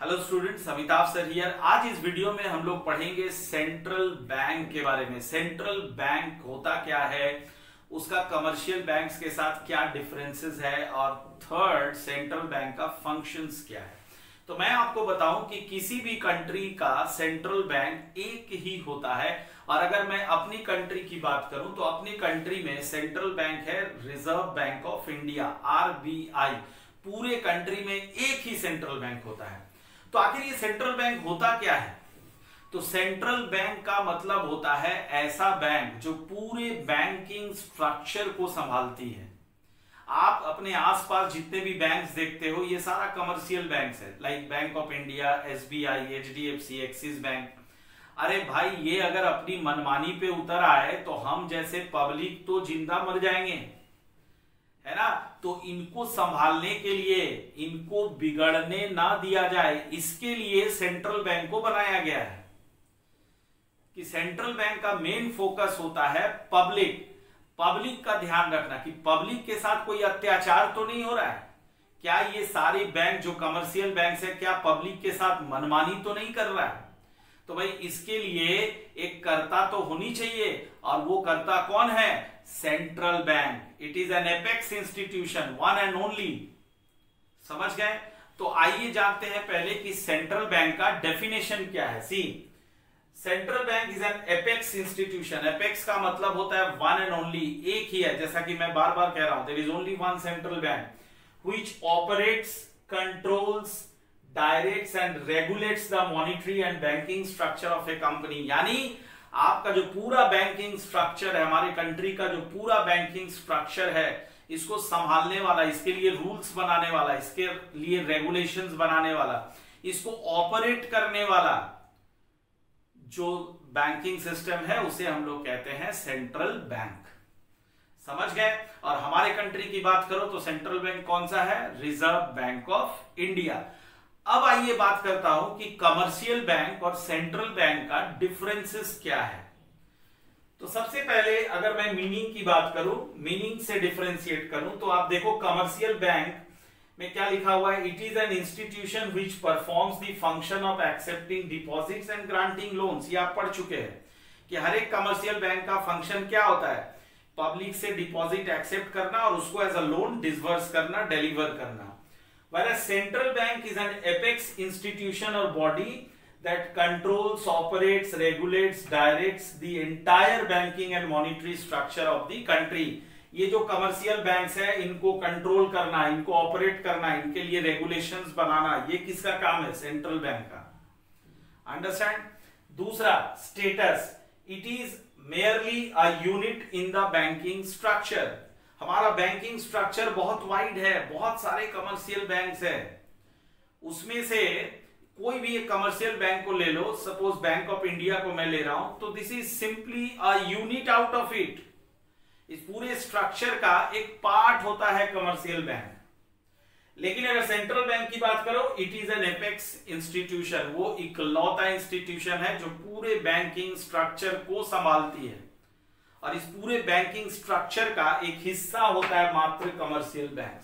Hello students, Amitabh sir here. आज इस video में हम लोग पढ़ेंगे सेंट्रल बैंक के बारे में। सेंट्रल बैंक होता क्या है, उसका कमर्शियल बैंक्स के साथ क्या डिफरेंसेस है, और थर्ड सेंट्रल बैंक का फंक्शंस क्या है। तो मैं आपको बताऊं कि किसी भी कंट्री का सेंट्रल बैंक एक ही होता है, और अगर मैं अपनी कंट्री की बात करूं तो अपनी कंट्री में सेंट्रल बैंक है reserve bank of India, RBI. पूरे कंट्री में एक ही सेंट्रल बैंक होता है। तो आखिर ये सेंट्रल बैंक होता क्या है? तो सेंट्रल बैंक का मतलब होता है ऐसा बैंक जो पूरे बैंकिंग स्ट्रक्चर को संभालती है। आप अपने आसपास जितने भी बैंक्स देखते हो, ये सारा कमर्शियल बैंक्स है, like bank of India, SBI, HDFC, Axis bank. अरे भाई, ये अगर अपनी मनमानी पे उतर आए तो हम जैसे पब्लिक तो जिंदा मर जाएंगे, है ना। तो इनको संभालने के लिए, इनको बिगड़ने ना दिया जाए, इसके लिए सेंट्रल बैंक को बनाया गया है। कि सेंट्रल बैंक का मेन फोकस होता है पब्लिक का ध्यान रखना, कि पब्लिक के साथ कोई अत्याचार तो नहीं हो रहा है। क्या ये सारे बैंक जो कमर्शियल बैंक है, क्या पब्लिक के साथ मनमानी तो नहीं कर रहा है? तो भाई, इसके लिए एक कर्ता तो होनी चाहिए, और वो कर्ता कौन है? Central bank. It is an apex institution, one and only. समझ गए? तो आइए जानते हैं पहले कि सेंट्रल बैंक का डेफिनेशन क्या है। See, central bank is an apex institution. Apex का मतलब होता है वन एंड ओनली, एक ही है। जैसा कि मैं बार बार कह रहा हूं, there is only one central bank which operates, controls, directs and regulates the monetary and banking structure of a company. यानी आपका जो पूरा बैंकिंग स्ट्रक्चर है, हमारे कंट्री का जो पूरा बैंकिंग स्ट्रक्चर है, इसको संभालने वाला, इसके लिए रूल्स बनाने वाला, इसके लिए रेगुलेशंस बनाने वाला, इसको ऑपरेट करने वाला जो बैंकिंग सिस्टम है, उसे हम लोग कहते हैं सेंट्रल बैंक। समझ गए? और हमारे कंट्री की बात करो तो सेंट्रल बैंक कौन सा है? Reserve bank of India. अब आइए बात करता हूं कि कमर्शियल बैंक और सेंट्रल बैंक का डिफरेंसेस क्या है। तो सबसे पहले अगर मैं मीनिंग की बात करूं, मीनिंग से डिफरेंशिएट करूं, तो आप देखो कमर्शियल बैंक में क्या लिखा हुआ है? It is an institution which performs the function of accepting deposits and granting loans. ये आप पढ़ चुके हैं कि हर एक कमर्शियल बैंक का फंक्शन क्या होता है? पब्लिक से डिपॉजिट एक्सेप्ट करना और उसको एज अ लोन डिसबर्स करना, डिलीवर करना। Whereas central bank is an apex institution or body that controls, operates, regulates, directs the entire banking and monetary structure of the country. ये जो commercial banks है, इनको control करना, इनको operate करना, इनके लिए रेगुलेशंस बनाना, ये किसका काम है? सेंट्रल बैंक का। अंडरस्टैंड? दूसरा, status. It is merely a unit in the banking structure. हमारा बैंकिंग स्ट्रक्चर बहुत वाइड है, बहुत सारे कमर्शियल बैंक्स है। उसमें से कोई भी एक कमर्शियल बैंक को ले लो, सपोज बैंक ऑफ इंडिया को मैं ले रहा हूं, तो this is simply a unit out of it. इस पूरे स्ट्रक्चर का एक पार्ट होता है कमर्शियल बैंक। लेकिन अगर सेंट्रल बैंक की बात करो, it is an apex institution. वो इकलौता इंस्टीट्यूशन है जो पूरे बैंकिंग स्ट्रक्चर को संभालती है, और इस पूरे बैंकिंग स्ट्रक्चर का एक हिस्सा होता है मात्र कमर्शियल बैंक।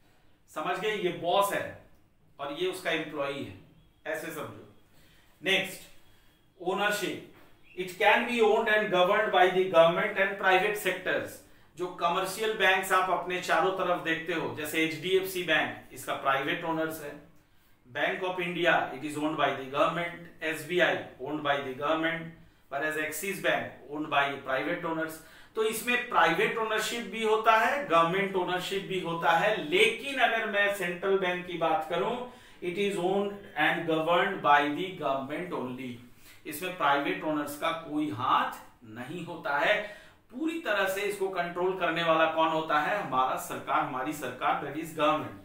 समझ गए? ये बॉस है और ये उसका एम्प्लॉई है, ऐसे समझो। Next, ownership. It can be owned and governed by the government and private sectors. जो कमर्शियल बैंक्स आप अपने चारों तरफ देखते हो, जैसे एचडीएफसी बैंक, इसका प्राइवेट ओनर्स है। Bank of India, it is owned by the government. SBI owned by the government, whereas Axis bank owned by private owners. तो इसमें प्राइवेट ओनरशिप भी होता है, गवर्नमेंट ओनरशिप भी होता है। लेकिन अगर मैं सेंट्रल बैंक की बात करूं, it is owned and governed by the government only. इसमें प्राइवेट ओनर्स का कोई हाथ नहीं होता है। पूरी तरह से इसको कंट्रोल करने वाला कौन होता है? हमारा सरकार, हमारी सरकार, दैट इज गवर्नमेंट।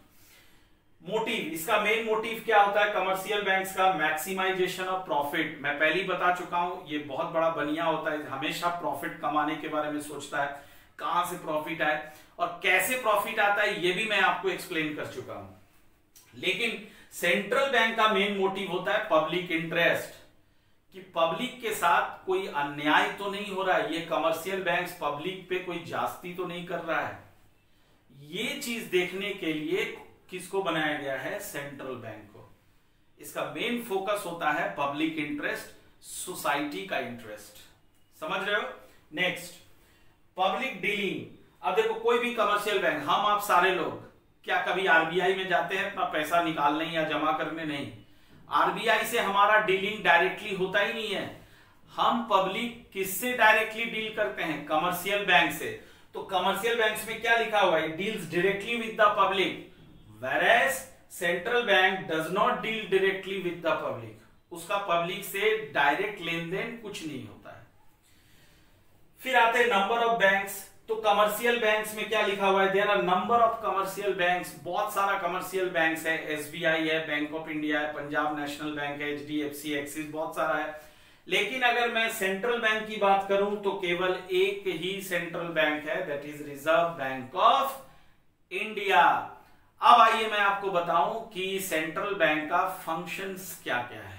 मोटिव, इसका मेन मोटिव क्या होता है कमर्शियल बैंक्स का? Maximisation of profit. मैं पहले ही बता चुका हूं, ये बहुत बड़ा बनिया होता है, हमेशा प्रॉफिट कमाने के बारे में सोचता है, कहां से प्रॉफिट आए और कैसे प्रॉफिट आता है, ये भी मैं आपको एक्सप्लेन कर चुका हूं। लेकिन सेंट्रल बैंक का मेन मोटिव होता है पब्लिक इंटरेस्ट, कि पब्लिक के साथ कोई अन्याय तो नहीं हो रहा है, ये कमर्शियल बैंक्स पब्लिक पे कोई जास्ती तो नहीं कर रहा है। ये चीज देखने के लिए किसको बनाया गया है? सेंट्रल बैंक को। इसका मेन फोकस होता है पब्लिक इंटरेस्ट, सोसाइटी का इंटरेस्ट। समझ रहे हो? Next, public dealing. अब देखो कोई भी कमर्शियल बैंक, हम आप सारे लोग क्या कभी आरबीआई में जाते हैं अपना पैसा निकालने या जमा करने? नहीं। आरबीआई से हमारा डीलिंग डायरेक्टली होता ही नहीं है। हम पब्लिक किससे डायरेक्टली डील करते हैं? कमर्शियल बैंक से। तो कमर्शियल बैंक्स में क्या लिखा हुआ है? Deals directly with the public, whereas central bank does not deal directly with the public. उसका पब्लिक से डायरेक्ट लेन देन कुछ नहीं होता है। फिर आते हैं नंबर ऑफ बैंक्स। तो कमर्शियल बैंक्स में क्या लिखा हुआ है? There are number of commercial banks. बहुत सारा कमर्शियल बैंक्स है, एसबीआई है, बैंक ऑफ इंडिया है, पंजाब नेशनल बैंक है, एचडीएफसी, एक्सिस, बहुत सारा है। लेकिन अगर मैं सेंट्रल बैंक की बात करूं तो केवल एक ही सेंट्रल बैंक है, that is reserve bank of India. अब आइए मैं आपको बताऊं कि सेंट्रल बैंक का फंक्शंस क्या क्या है।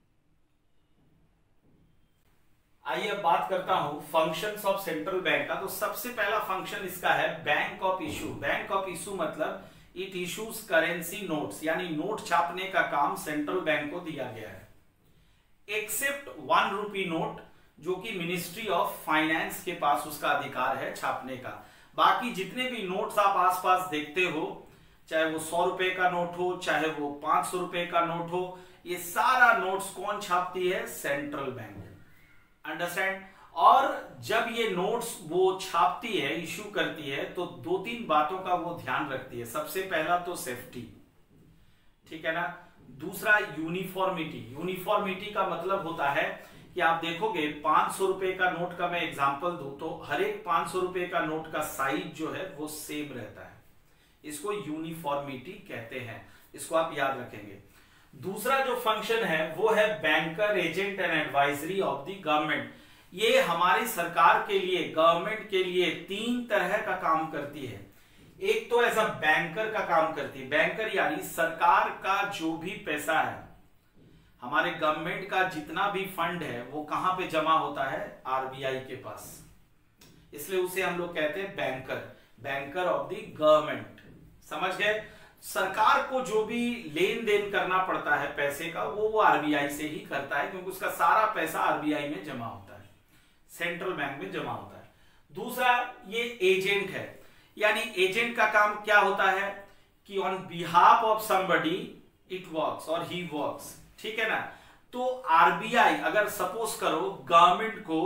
आइए अब बात करता हूं फंक्शंस ऑफ सेंट्रल बैंक का। तो सबसे पहला फंक्शन इसका है bank of issue. Bank of issue मतलब इट इशूज करेंसी नोट्स, यानी नोट छापने का काम सेंट्रल बैंक को दिया गया है। एक्सेप्ट 1 रुपी नोट, जो कि मिनिस्ट्री ऑफ फाइनेंस के पास उसका अधिकार है छापने का। बाकी जितने भी नोट्स आप आसपास देखते हो, चाहे वो 100 रुपए का नोट हो, चाहे वो 500 रुपए का नोट हो, ये सारा नोट्स कौन छापती है? Central bank. अंडरस्टैंड? और जब ये नोट्स वो छापती है, इशू करती है, तो 2-3 बातों का वो ध्यान रखती है। सबसे पहला तो सेफ्टी, ठीक है ना। दूसरा यूनिफॉर्मिटी। यूनिफॉर्मिटी का मतलब होता है कि आप देखोगे 500 रुपए का नोट का मैं एग्जांपल दूं तो हर एक 500 रुपए का नोट का साइज जो है वो सेम रहता है। इसको यूनिफॉर्मिटी कहते हैं, इसको आप याद रखेंगे। दूसरा जो फंक्शन है वो है banker, agent and advisory of the government. ये हमारी सरकार के लिए, गवर्नमेंट के लिए 3 तरह का काम करती है। एक तो ऐसा बैंकर का काम करती है। बैंकर यानी सरकार का जो भी पैसा है, हमारे गवर्नमेंट का जितना भी फंड है, वो कहां पे जमा होता है? आरबीआई के पास। इसलिए उसे हम लोग कहते हैं banker, banker of the government. समझ गए? सरकार को जो भी लेन देन करना पड़ता है पैसे का, वो आरबीआई से ही करता है, क्योंकि उसका सारा पैसा आरबीआई में जमा होता है, सेंट्रल बैंक में जमा होता है। दूसरा ये एजेंट है, यानी एजेंट का काम क्या होता है कि on behalf of somebody it works और ही वर्क्स, ठीक है ना। तो आरबीआई अगर सपोज करो गवर्नमेंट को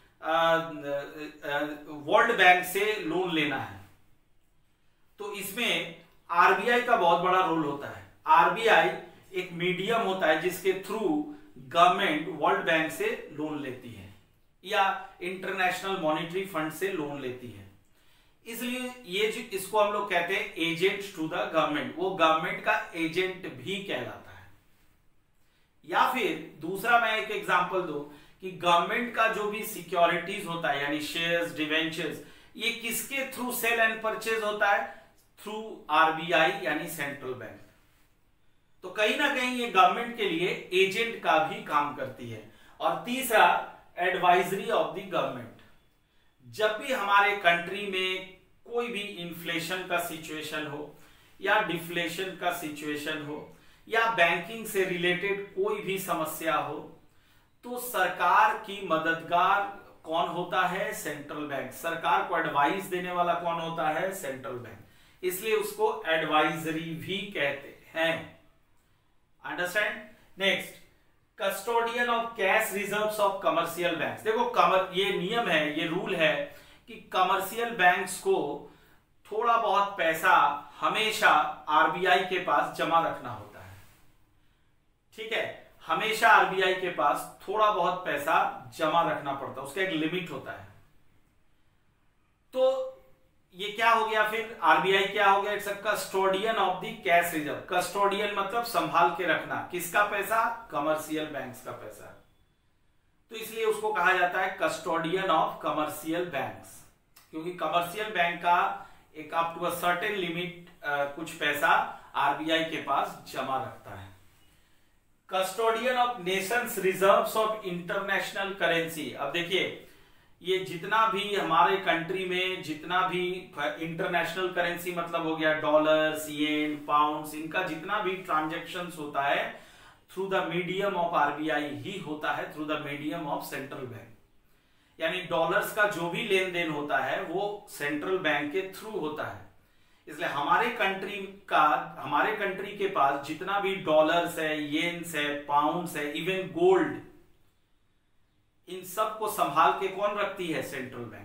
वर्ल्ड बैंक से लोन लेना है, तो इसमें आरबीआई का बहुत बड़ा रोल होता है। आरबीआई एक मीडियम होता है जिसके थ्रू गवर्नमेंट वर्ल्ड बैंक से लोन लेती है या इंटरनेशनल मॉनेटरी फंड से लोन लेती है। इसलिए ये जो इसको हम लोग कहते हैं एजेंट टू द गवर्नमेंट, वो गवर्नमेंट का एजेंट भी कहलाता है। या फिर दूसरा मैं एक एग्जांपल दूं कि गवर्नमेंट का जो भी सिक्योरिटीज होता है, यानी शेयर्स, डिवेंचर्स, ये किसके थ्रू सेल एंड परचेज होता है? थ्रू आरबीआई यानी सेंट्रल बैंक। तो कहीं ना कहीं ये गवर्नमेंट के लिए एजेंट का भी काम करती है। और तीसरा एडवाइजरी ऑफ द गवर्नमेंट। जब भी हमारे कंट्री में कोई भी इन्फ्लेशन का सिचुएशन हो या डिफ्लेशन का सिचुएशन हो या बैंकिंग से रिलेटेड कोई भी समस्या हो, तो सरकार की मददगार कौन होता है? Central bank. सरकार को एडवाइस देने वाला कौन होता है? Central bank. इसलिए उसको एडवाइजरी भी कहते हैं। Understand? Next, custodian of cash reserves of commercial banks. देखो ये नियम है, ये रूल है कि कमर्शियल बैंक्स को थोड़ा बहुत पैसा हमेशा आरबीआई के पास जमा रखना होता है, ठीक है। हमेशा आरबीआई के पास थोड़ा बहुत पैसा जमा रखना पड़ता है, उसका एक लिमिट होता है। तो ये क्या हो गया? फिर आरबीआई क्या हो गया? It's a custodian of the cash reserve. Custodian मतलब संभाल के रखना, किसका पैसा? कमर्शियल बैंक्स का पैसा। तो इसलिए उसको कहा जाता है कस्टोडियन ऑफ कमर्शियल बैंक्स, क्योंकि कमर्शियल बैंक का एक up to a certain limit कुछ पैसा आरबीआई के पास जमा रखता है। Custodian of nations reserves of international currency. अब देखिए, ये जितना भी हमारे कंट्री में जितना भी इंटरनेशनल करेंसी मतलब हो गया डॉलर, येन, पाउंड्स, इनका जितना भी ट्रांजैक्शंस होता है through the medium of RBI ही होता है, through the medium of central bank. यानी डॉलर्स का जो भी लेन देन होता है वो सेंट्रल बैंक के थ्रू होता है। इसलिए हमारे कंट्री के पास जितना भी डॉलर्स है, येन्स है, पाउंड्स है, इवन गोल्ड, इन सब को संभाल के कौन रखती है? Central bank.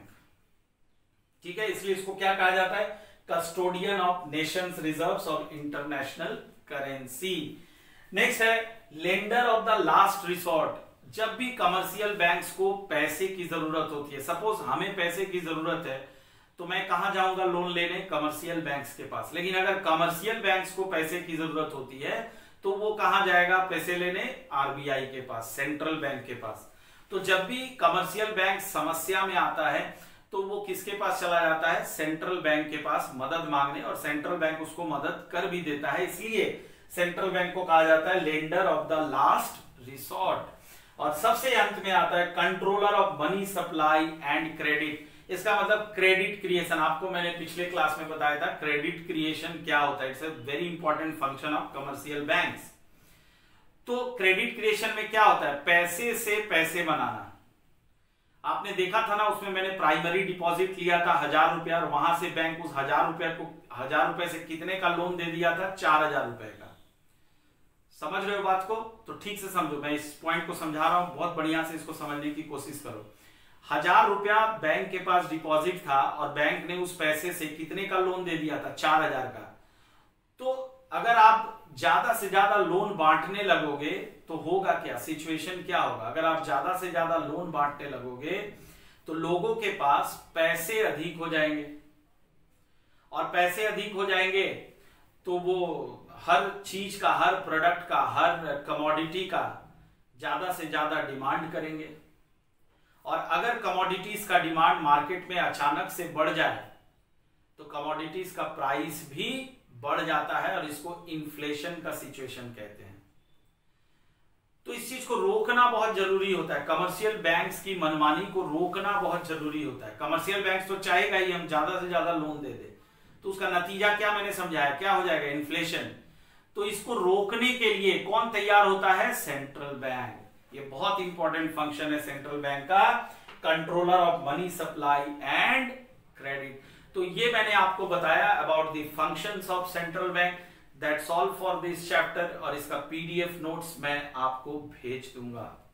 ठीक है, इसलिए इसको क्या कहा जाता है? कस्टोडियन ऑफ नेशंस रिजर्व्स और इंटरनेशनल करेंसी। नेक्स्ट है lender of the last resort. जब भी कमर्शियल बैंक्स को पैसे की जरूरत होती है, सपोज हमें पैसे की जरूरत है, तो मैं कहां जाऊंगा लोन लेने? कमर्शियल बैंक्स के पास। लेकिन अगर कमर्शियल बैंक्स को पैसे की जरूरत होती है तो वो कहां जाएगा पैसे लेने? आरबीआई के पास, सेंट्रल बैंक के पास। तो जब भी कमर्शियल बैंक समस्या में आता है तो वो किसके पास चला जाता है? सेंट्रल बैंक के पास मदद मांगने, और सेंट्रल बैंक उसको मदद कर भी देता है। इसलिए सेंट्रल बैंक को कहा जाता है lender of the last resort. और सबसे अंत में आता है controller of money supply and credit. इसका मतलब क्रेडिट क्रिएशन। आपको मैंने पिछले क्लास में बताया था क्रेडिट क्रिएशन क्या होता है। It's a very important function of commercial banks. तो क्रेडिट क्रिएशन में क्या होता है? पैसे से पैसे बनाना। आपने देखा था ना, उसमें मैंने प्राइमरी डिपॉजिट लिया था 1000 रुपया, और वहां से बैंक उस 1000 रुपए से कितने का लोन दे दिया था? 4000 रुपए का। समझ रहे हो बात को? तो ठीक से समझो, मैं इस पॉइंट को समझा रहा हूं, बहुत बढ़िया से इसको समझने की कोशिश करो। 1000 रुपया बैंक के पास डिपॉजिट था और बैंक ने उस पैसे से कितने का लोन दे दिया था? 4000 का। तो अगर आप ज्यादा से ज्यादा लोन बांटने लगोगे तो होगा क्या? सिचुएशन क्या होगा? अगर आप ज्यादा से ज्यादा लोन बांटने लगोगे तो लोगों के पास पैसे अधिक हो जाएंगे, और पैसे अधिक हो जाएंगे तो वो हर चीज का, हर प्रोडक्ट का, हर कमोडिटी का ज्यादा से ज्यादा डिमांड करेंगे। और अगर कमोडिटीज का डिमांड मार्केट में अचानक से बढ़ जाए तो कमोडिटीज का प्राइस भी बढ़ जाता है, और इसको इन्फ्लेशन का सिचुएशन कहते हैं। तो इस चीज को रोकना बहुत जरूरी होता है। कमर्शियल बैंक्स की मनमानी को रोकना बहुत जरूरी होता है। कमर्शियल बैंक्स तो चाहेगा ही हम ज्यादा से ज्यादा लोन दे दे, तो उसका नतीजा क्या मैंने समझाया, क्या हो जाएगा? इन्फ्लेशन। तो इसको रोकने के लिए कौन तैयार होता है? Central bank. ये बहुत इंपॉर्टेंट फंक्शन है सेंट्रल बैंक का, controller of money supply and credit. तो ये मैंने आपको बताया about the functions of central bank. That's all for this chapter, और इसका पीडीएफ नोट्स मैं आपको भेज दूंगा।